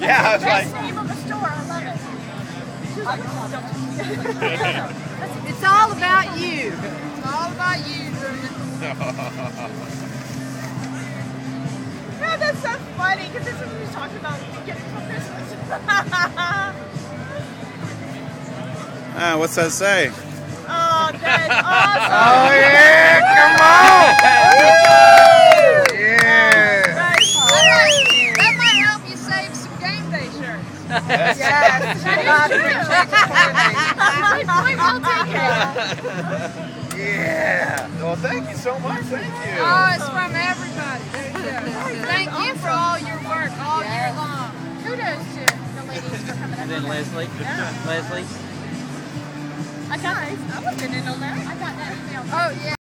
Yeah, I was like. Best name of the store. I love it. She was like, oh, don't. It's all about you. It's all about you, Drewman. No, that's so funny because this is what we were talking about getting for Christmas. What's that say? Oh, that's awesome. Oh yeah, come on! Yeah. That might help you save some game day shirts. Yes. We will take it. Yeah. Well, thank you so much. Thank you. Oh, it's from everybody. Thank you for all your work all year long. Kudos to the ladies for coming up. And then Leslie. Yeah. Leslie. I got it. I wasn't in on that. I got that email. Oh, yeah.